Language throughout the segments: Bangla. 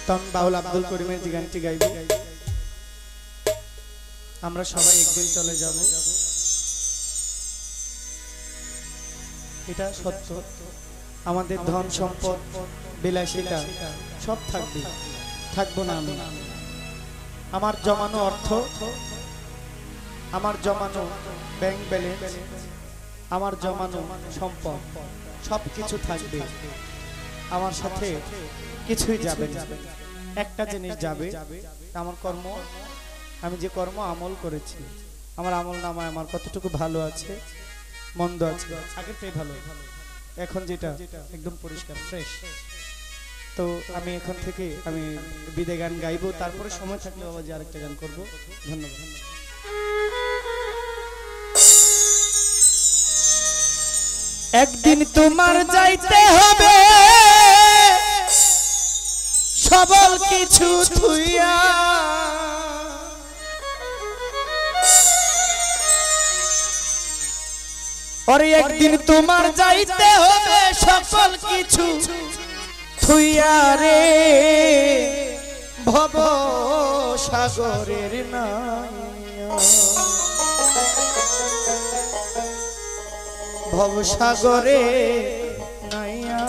তখন বাউল আব্দুল করিমের যে গানটি গাইব, আমরা সবাই একদিন চলে যাব, এটা সত্য। আমাদের ধন সম্পদ বিলাসিতা সব থাকবে, থাকবো না আমি। আমার জমানো অর্থ, আমার জমানো ব্যাংক ব্যালেন্স, আমার জমানো সম্পদ সবকিছু থাকবে, আমার সাথে কিছুই যাবে না। একটা জিনিস যাবে, আমার কর্ম, আমি যে কর্ম আমল করেছি, আমার আমল নামায় আমার কতটুকু ভালো আছে মন্দ আছে, আগের থেকে ভালো, এখন যেটা একদম পরিষ্কার ফ্রেশ। তো আমি এখন থেকে আমি বিদায় গান গাইবো, তারপরে সময় থাকলে বাবা যে আরেকটা গান করবো। ধন্যবাদ। একদিন তোমার যাইতে হবে সবল কিছু থুইয়া, ওরে একদিন তোমার যাইতে হবে সকল কিছু থুইয়া রে, ভব সাগরের নাইয়া, ভব সাগরে নাইয়া,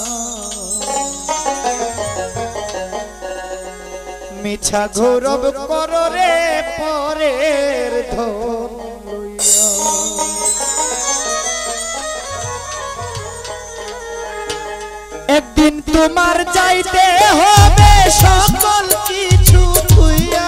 মিছা গৌরব করো রে পরের ধন লইয়া, একদিন তোমার যাইতে হবে সকল কিছু থুইয়া,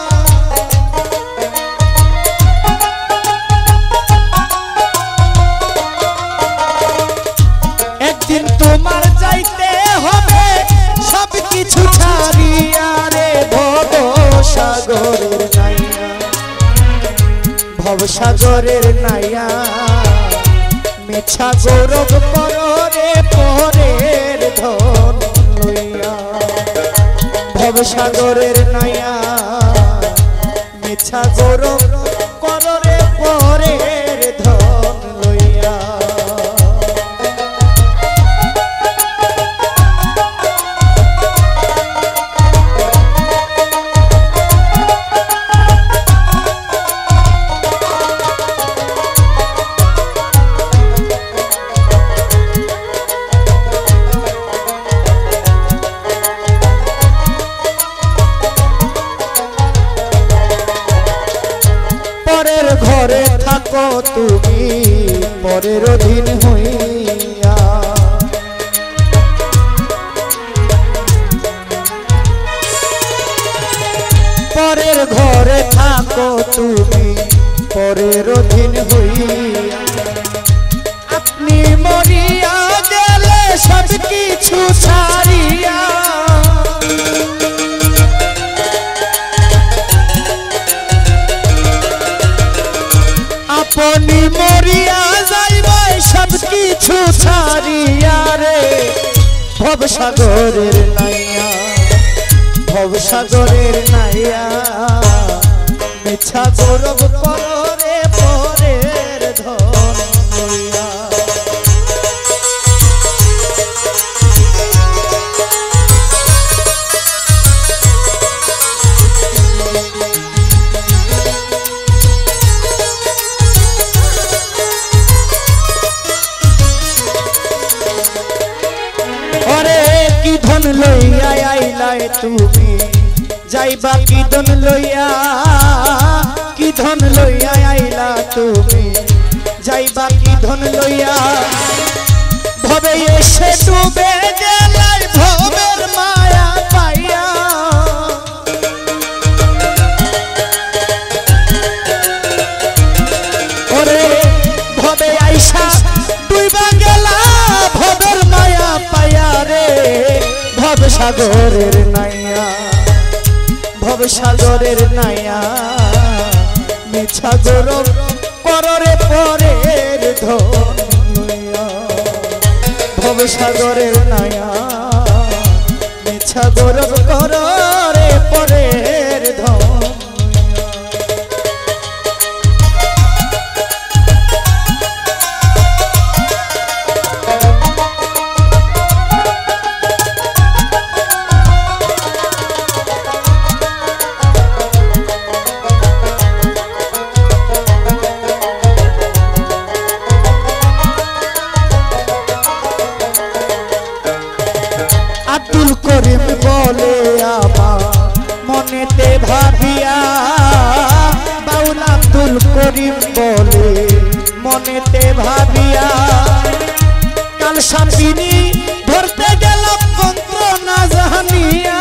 একদিন তোমার যাইতে হবে সব কিছু ছাড়িয়া রে, ভব সাগরের নাইয়া, ভব সাগরের নাইয়া, মিছা গৌরব করো রে পরের ধন লইয়া, ভব সাগরের নাইয়া, মিছা গৌরব করো রে পরের ধন লইয়া। পরের ঘরে থাকো তুমি পরের অধীন হইয়া, পরের ঘরে থাকো তুমি পরের অধীন হইয়া, আপনি মরিয়া গেলে সব কিছু ছাড়িয়া, আপনি মরিয়া যাইবে সব কিছু ছাড়িয়া রে, ভব সাগরের নাইয়া, ভব সাগরের নাইয়া, মিছা গৌরব করো রে পরের ধন লইয়া। কি ধন লইয়া আইলাই তুমি যাইবা, কি ধন লইয়া, কি ধন লইয়া আইলা তুমি যাইবা, কি ধন লইয়া, ভবে এসে ডুবে গেলাই ভবের মায়া পাইয়া, ওরে ভবে আইসা ডুইবা গেলা ভবের মায়া পাইয়া রে, ভব সাগরের নাইয়া, ভব সাগরের নাইয়া, মিছা গৌরব করো রে পরের ধন লইয়া, ভব সাগরের নাইয়া, মিছা গৌরব করো রে পরের ধন। মনেতে ভাবিয়া কাল সাপিনী ধরতে গেলাম মন্ত্র না জানিয়া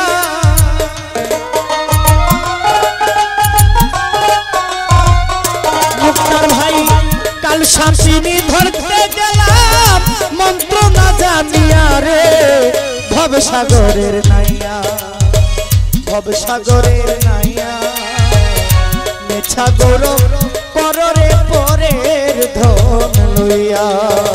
মুক্তার ভাই কাল সাপিনী ধরতে গেলাম মন্ত্র না জানিয়া রে ভবসাগরের নাইয়া ভবসাগরের নাইয়া মেছা গৌরব কররে পরের ধন লইয়া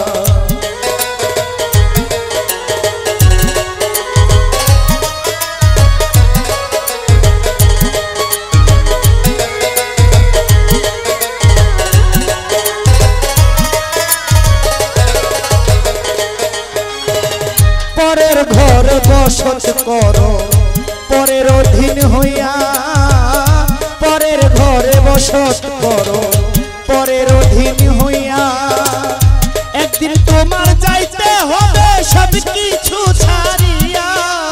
পরের ঘরে বসত করো পরের অধীন হইয়া পরের ঘরে বসত করো পরের অধীন হইয়া একদিন তোমার যাইতে হবে সব কিছু ছাড়িয়া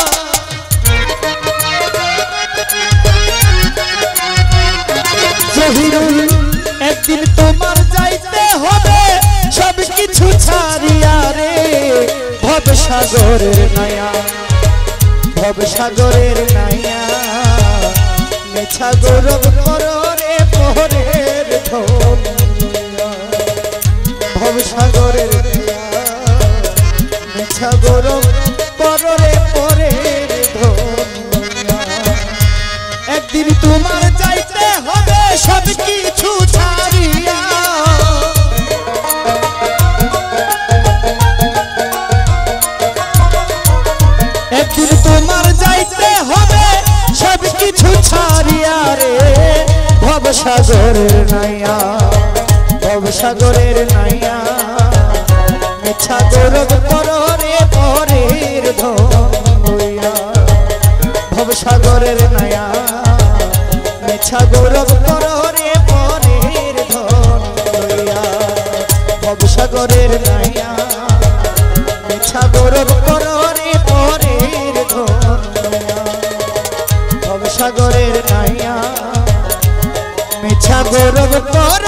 জহিরুল একদিন তোমার যাইতে হবে সব কিছু ছাড়িয়া রে ভবসাগরের নাইয়া ভবসাগরের নাইয়া মেছা গৌরব কররে পরের ধন ভবসাগরের নাইয়া মেছা গৌরব কররে পরের ধন একদিন তোমার যাইতে হবে সব কিছু ছাড়িয়া একদিন তোমার যাইতে হবে সব কিছু ছাড়িয়া রে ভবসাগরের নাইয়া ভবসাগরের নাইয়া মিছা গৌরব কররে পরের ধন হইয়া ভবসাগরের নাইয়া মিছা গৌরব কররে পরের ধন হইয়া ভবসাগরের নাইয়া মিছা গৌরব কররে পরের ধন ভবসাগরের নাইয়া মিছা গৌরব কর